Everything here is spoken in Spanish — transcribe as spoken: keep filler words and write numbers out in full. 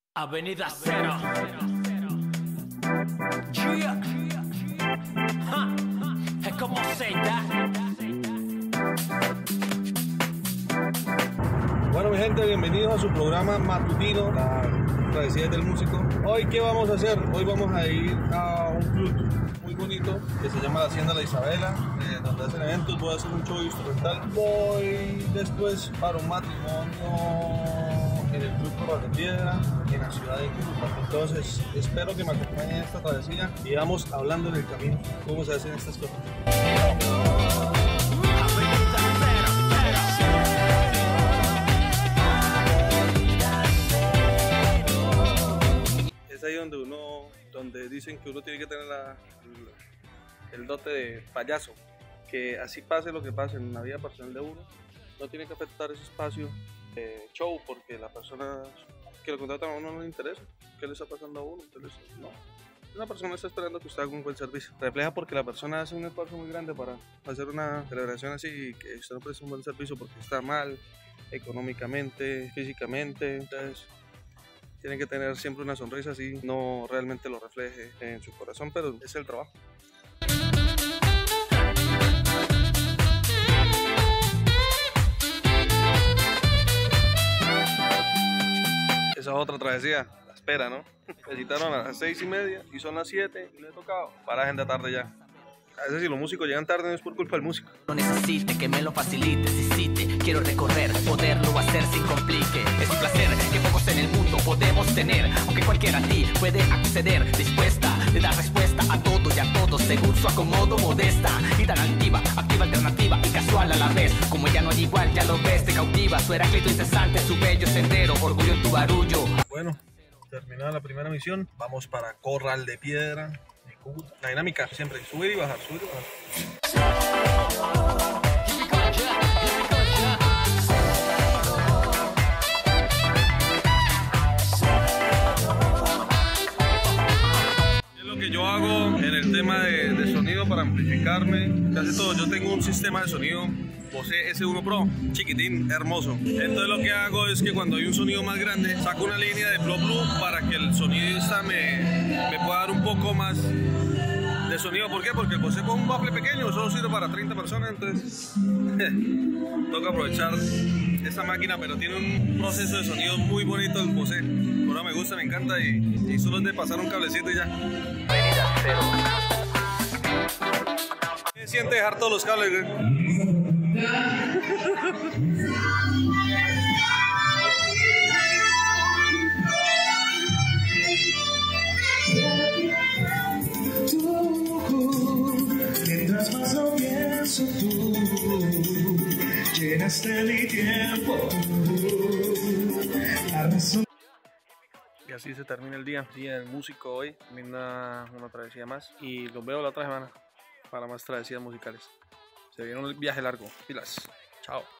Avenida Cero. Yeah. Ja. Es como se da. Bueno, mi gente, bienvenidos a su programa matutino, la travesía del músico. Hoy, ¿qué vamos a hacer? Hoy vamos a ir a un club muy bonito que se llama la Hacienda La Isabela, eh, donde hacen eventos. Voy a hacer un show instrumental. Voy después para un matrimonio en el Club Corral de Piedra, en la ciudad de Cúcuta. Entonces, espero que me acompañen en esta travesía y vamos hablando en el camino cómo se hacen estas cosas. Es ahí donde uno, donde dicen que uno tiene que tener la, el, el dote de payaso, que así pase lo que pase en la vida personal de uno, no tiene que afectar ese espacio de show, porque la persona que lo contratan a uno no le interesa qué le está pasando a uno. Entonces, no, una persona está esperando que usted haga un buen servicio. Refleja porque la persona hace un esfuerzo muy grande para hacer una celebración así y que usted no preste un buen servicio porque está mal económicamente, físicamente. Entonces, tienen que tener siempre una sonrisa, así no realmente lo refleje en su corazón, pero es el trabajo. Esa es otra travesía, la espera, ¿no? Me citaron a las seis y media y son las siete y le he tocado para agenda tarde ya. A veces si los músicos llegan tarde no es por culpa del músico. No necesite que me lo facilite, si sí te quiero recorrer, poderlo hacer sin complique. Es un placer que pocos en el mundo podemos tener, aunque cualquiera a ti puede acceder, dispuesta de dar respuesta a todo y a todos según su acomodo, modesta y tan altiva, activa, alternativa y casual a la vez. Como ya no hay igual, ya lo ves, te cautiva su heráclito incesante, su bello sendero, orgullo en tu barullo. Bueno, terminada la primera misión, vamos para Corral de Piedra. La dinámica siempre, subir y bajar, subir y bajar. Es lo que yo hago en el tema de, de sonido para amplificarme, casi todo. Yo tengo un sistema de sonido Bose ese uno Pro, chiquitín, hermoso. Entonces lo que hago es que cuando hay un sonido más grande, saco una línea de Pro Blue para que el sonidista me, me pueda dar un poco más de sonido. ¿Por qué? Porque el Bose con un bafle pequeño solo sirve para treinta personas, entonces toca aprovechar esa máquina, pero tiene un proceso de sonido muy bonito el Bose. Ahora me gusta, me encanta y, y solo es de pasar un cablecito y ya. Avenida Cero. ¿Qué siente dejar todos los cables, güey? Mientras más lo pienso, tú llenaste mi tiempo. La razón. Y así se termina el día, día del músico hoy. Termina una travesía más y los veo la otra semana para más travesías musicales. Se viene un viaje largo. Pilas. Chao.